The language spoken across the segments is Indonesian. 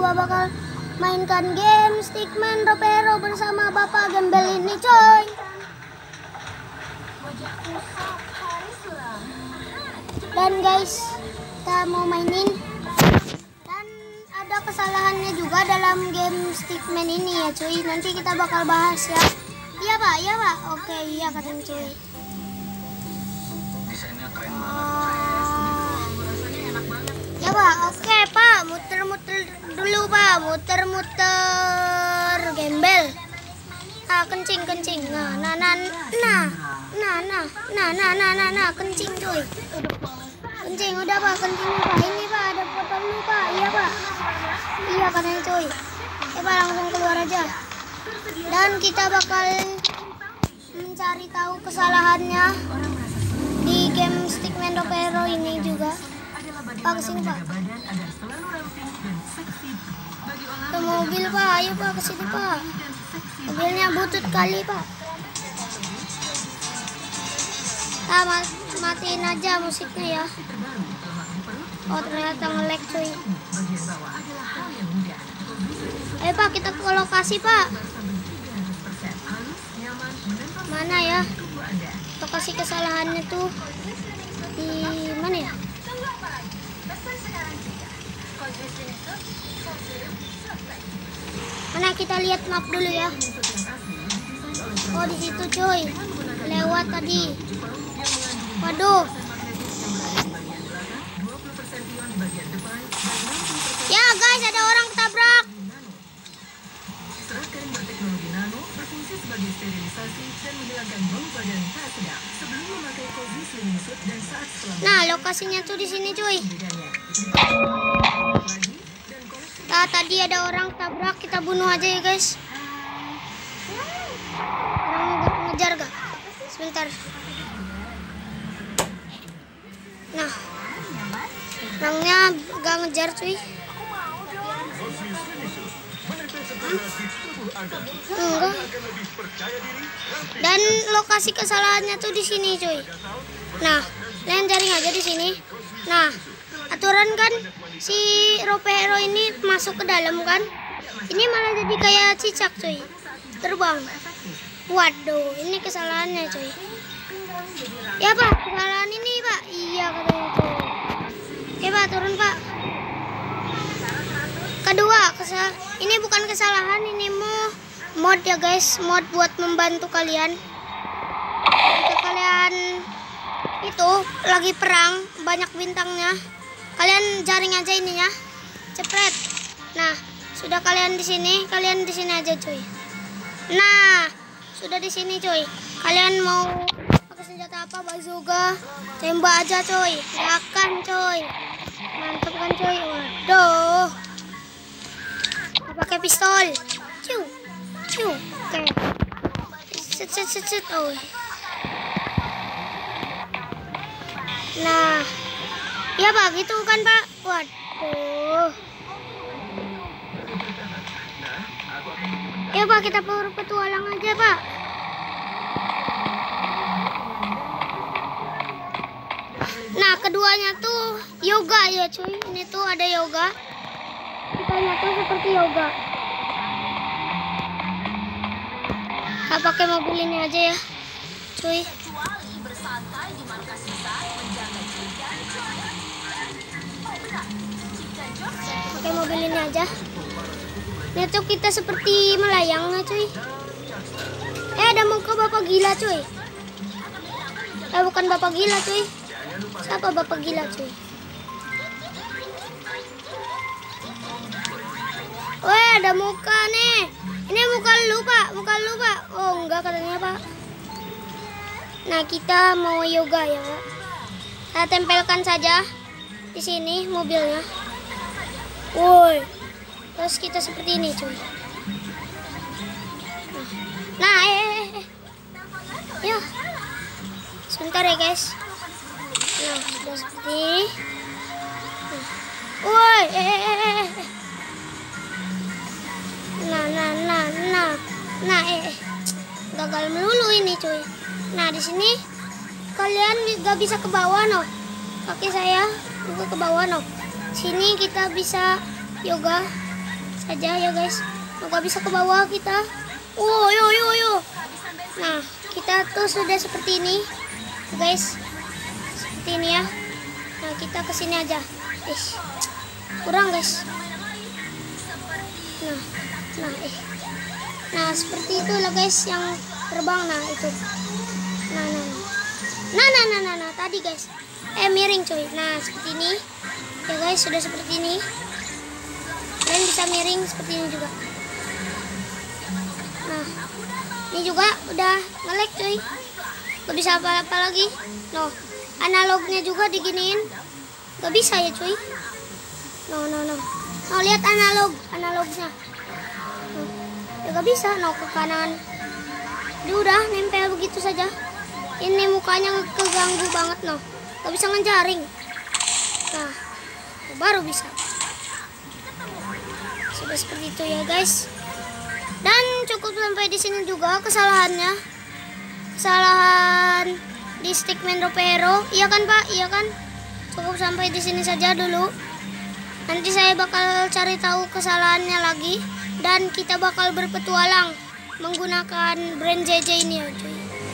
gua bakal mainkan game Stickman Ropero bersama Bapak Gembel ini, coy. Dan guys, kita mau mainin. Dan ada kesalahannya juga dalam game Stickman ini ya, cuy. Nanti kita bakal bahas ya. Iya Pak, iya Pak. Oke, iya katanya cuy. Ya Pak, oke Pak. Muter-muter dulu Pak. Muter-muter Gembel. Kencing. Nah, kencing cuy. Kencing udah Pak, kencing Pak. Ini Pak, ada foto lu Pak. Iya Pak. Iya katanya cuy. Pak, langsung keluar aja. Dan kita bakal mencari tahu kesalahannya di game Stickman Ropero ini juga. Pak, kesini Pak. Ke mobil Pak, ayo Pak kesini Pak. Mobilnya butut kali Pak. Matiin aja musiknya ya. Oh ternyata nge-lag cuy. Ayo Pak, kita ke lokasi Pak. Mana ya lokasi kesalahannya tuh? Di mana ya? Mana, kita lihat map dulu ya. Oh di situ cuy, lewat tadi. Waduh. Ya guys, ada orang ketabrak. Nah, lokasinya tuh di sini cuy. Nah, tadi ada orang tabrak, kita bunuh aja ya guys. Orang ngejar gak? Sebentar. Nah, orangnya gak ngejar cuy. Enggak. Dan lokasi kesalahannya tuh di sini cuy. Nah, kalian jaring aja di sini. Nah, aturan kan si Ropero ini masuk ke dalam kan. Ini malah jadi kayak cicak cuy. Terbang. Waduh, ini kesalahannya cuy. Ya Pak, kesalahan ini Pak. Iya katanya cuy. Oke Pak, turun Pak. Kedua, ini bukan kesalahan, ini mod ya guys, mod buat membantu kalian. Jika kalian itu lagi perang banyak bintangnya, kalian jaring aja ininya, cepret. Nah, sudah kalian di sini aja cuy. Nah, sudah di sini cuy. Kalian mau pakai senjata apa? Bazooka, tembak aja cuy. Silakan cuy. Mantap kan cuy. Waduh. Pakai pistol. Ciu. Oke. Set. Oh. Nah. Ya Pak, gitu kan Pak. Waduh. Ya Pak, kita petualang aja Pak. Nah, keduanya tuh yoga ya cuy. Ini tuh ada yoga. Kitanya tuh seperti yoga. Kita pakai mobil ini aja ya cuy. Pakai mobil ini aja. Ini tuh kita seperti melayang ya cuy. Ada muka bapak gila cuy. Bukan bapak gila cuy. Siapa bapak gila cuy? Wah, ada muka nih. Ini muka lu Pak. Oh enggak katanya Pak. Nah, kita mau yoga ya Pak. Saya tempelkan saja di sini mobilnya. Woi. Terus kita seperti ini cuy. Nah, ya. Sebentar ya guys. Nah, sudah seperti ini. Woi, Nah, gagal melulu ini cuy. Nah, di sini kalian gak bisa ke bawah no. Kaki saya juga ke bawah no. Sini kita bisa yoga. saja ya guys. Nggak bisa ke bawah kita. Oh, yo. Nah, kita tuh sudah seperti ini, guys. Seperti ini ya. Nah, kita kesini aja. Kurang guys. Nah, seperti itulah guys yang terbang. Nah, itu. Nah, tadi guys. Miring cuy. Nah, seperti ini. Ya guys, sudah seperti ini. Kalian bisa miring seperti ini juga. Nah, ini juga udah nge-lag cuy. Gak bisa apa-apa lagi. No, analognya juga diginiin. Gak bisa ya cuy. No. Nah, lihat analognya. Ya gak bisa. No, ke kanan. Dia udah nempel begitu saja. Ini mukanya keganggu banget. No, gak bisa ngejaring. Nah, baru bisa. Sudah seperti itu ya guys. Dan cukup sampai di sini juga kesalahannya. Kesalahan di Stickman Ropero. Iya kan Pak? Iya kan? Cukup sampai di sini saja dulu. Nanti saya bakal cari tahu kesalahannya lagi. Dan kita bakal berpetualang menggunakan brand JJ ini ya cuy.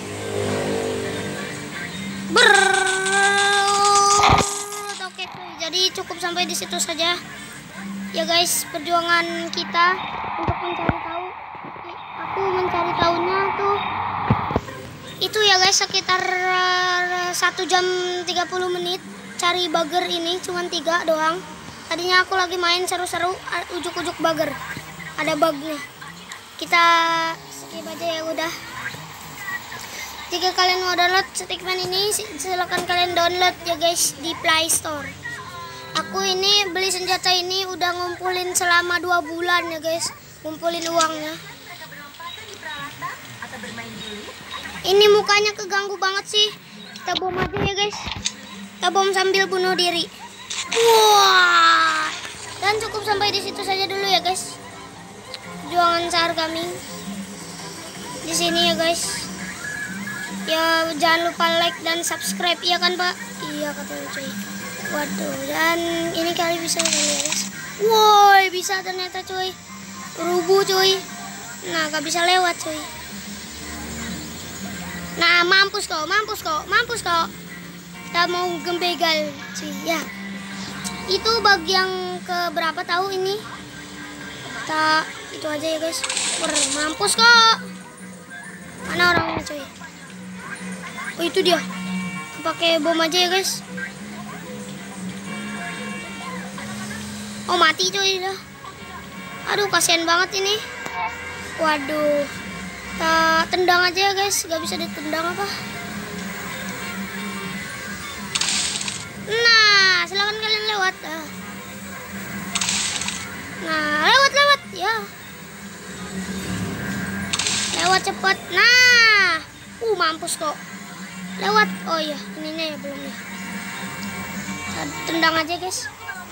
Oke cuy. Jadi cukup sampai di situ saja. Ya guys, perjuangan kita untuk mencari tahu. Aku mencari tahunya tuh itu ya guys sekitar 1 jam 30 menit cari bugger ini, cuman 3 doang. Tadinya aku lagi main seru-seru, ujuk-ujuk bugger. Ada bugnya. Kita skip aja ya udah. Jika kalian mau download Stickman ini, silakan kalian download ya guys di Play Store. Aku ini beli senjata ini udah ngumpulin selama 2 bulan ya guys. Ngumpulin uangnya. Ini mukanya keganggu banget sih. Kita bom aja ya guys. Kita bom sambil bunuh diri. Wah. Dan cukup sampai di situ saja dulu ya guys. Perjuangan Sahar kami di sini ya guys. Ya jangan lupa like dan subscribe ya kan Pak? Iya katanya cuy. Waduh, dan ini kali bisa kali ya guys. Woi, bisa ternyata cuy. Rubuh cuy. Nah, gak bisa lewat cuy. Nah, mampus kok. Kita mau gembegal cuy. Ya. Itu bug yang ke berapa tahu ini? Kita itu aja ya guys. Mampus kok. Mana orangnya cuy? Oh, itu dia. Pakai bom aja ya guys. Oh, mati cuy dah. Aduh, kasihan banget ini. Waduh. Kita tendang aja ya guys. Gak bisa ditendang apa. Nah, silakan kalian lewat. Nah, lewat ya. Lewat cepat. Nah. Mampus kok. Lewat. Oh iya, ininya ya belum ya. Kita tendang aja guys.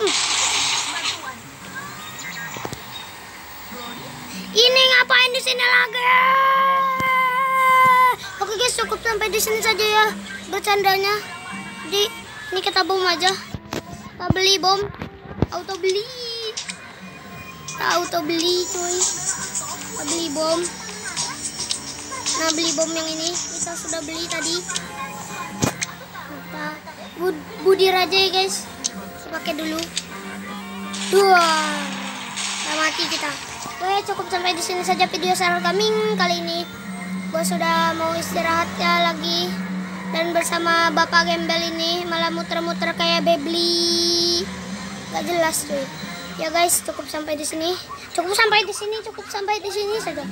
Ini ngapain di sini lagi? Oke guys, cukup sampai di sini saja ya bercandanya. Jadi ini kita bom aja. Kita beli bom. Auto beli cuy. Kita beli bom. Nah, beli bom yang ini kita sudah beli tadi. Kita budir aja ya guys. Kita pakai dulu. Wah, udah mati kita. Oke, cukup sampai di sini saja video Sahar kami kali ini. Gue sudah mau istirahat ya lagi. Dan bersama Bapak Gembel ini malah muter-muter kayak Bebli. Gak jelas cuy. Ya guys, cukup sampai di sini. Cukup sampai di sini saja.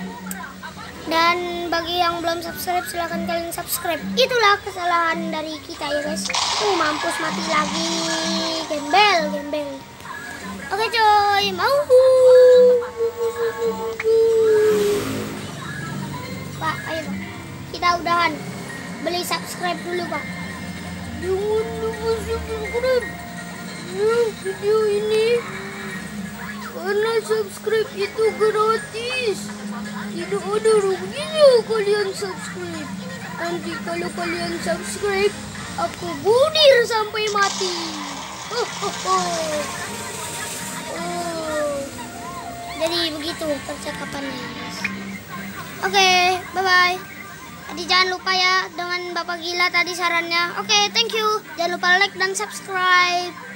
Dan bagi yang belum subscribe, silahkan kalian subscribe. Itulah kesalahan dari kita ya guys. Mampus mati lagi. Gembel. Oke coy, mau. Pak, ayo Pak. Kita udahan. Beli subscribe dulu Pak. Jangan lupa subscribe video ini. Karena subscribe itu gratis. Tidak ada ruginya kalian subscribe. Nanti kalau kalian subscribe, aku bunuh sampai mati. Jadi begitu percakapannya, guys. Oke, bye-bye. Tadi jangan lupa ya dengan Bapak Gila tadi sarannya. Oke, thank you. Jangan lupa like dan subscribe.